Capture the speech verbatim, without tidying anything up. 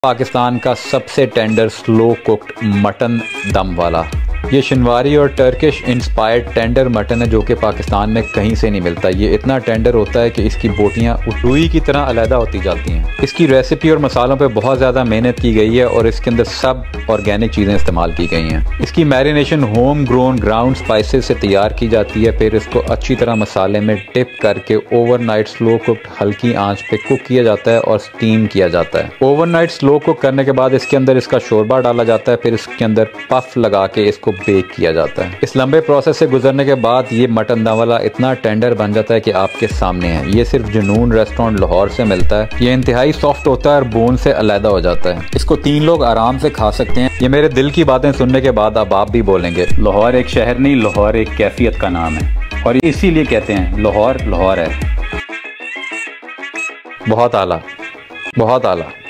पाकिस्तान का सबसे tender slow cooked mutton दम वाला। ये शिनवारी और टर्किश इंस्पायर्ड टेंडर मटन है जो कि पाकिस्तान में कहीं से नहीं मिलता। ये इतना टेंडर होता है कि इसकी बोटियाँ रुई की तरह अलहदा होती जाती हैं। इसकी रेसिपी और मसालों पे बहुत ज़्यादा मेहनत की गई है और इसके अंदर सब ऑर्गेनिक चीज़ें इस्तेमाल की गई हैं। इसकी marination home grown ground spices से तैयार की जाती है, फिर इसको अच्छी तरह मसाले में डिप करके ओवरनाइट स्लो कुक्ड हल्की आंच पे कुक किया जाता है और स्टीम किया जाता है। ओवरनाइट स्लो कुक करने के बाद इसके अंदर इसका शोरबा डाला जाता है, फिर इसके अंदर पफ लगा के इसको बेक किया जाता है। इस लंबे प्रोसेस से गुजरने के बाद ये मटन दम वाला इतना टेंडर बन जाता है कि आपके सामने है। ये सिर्फ जुनून रेस्टोरेंट लाहौर से मिलता है। ये इंतहाई सॉफ्ट होता है और बोन से अलहदा हो जाता है। इसको तीन लोग आराम से खा सकते हैं। ये मेरे दिल की बातें सुनने के बाद अब आप भी बोलेंगे लाहौर एक शहर नहीं, लाहौर एक कैफियत का नाम है और इसीलिए कहते हैं लाहौर लाहौर है। बहुत आला, बहुत आला।